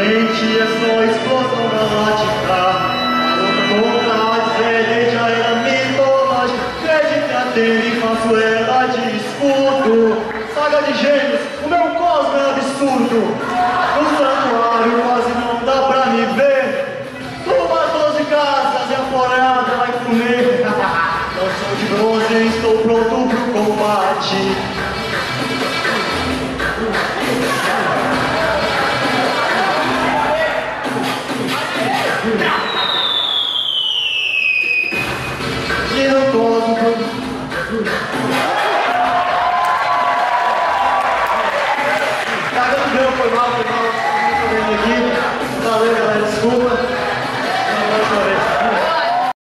frente é só explosão galáctica. Contra a ZD já era mitológica. Acredita dele, faço ela de escudo. Saga de Gêmeos, o meu cosmo é absurdo. No santuário quase não dá pra me ver. Umas 12 casas e a florada vai comer. Não sou de bronze, estou pronto pro combate. E no cosmo foi mal.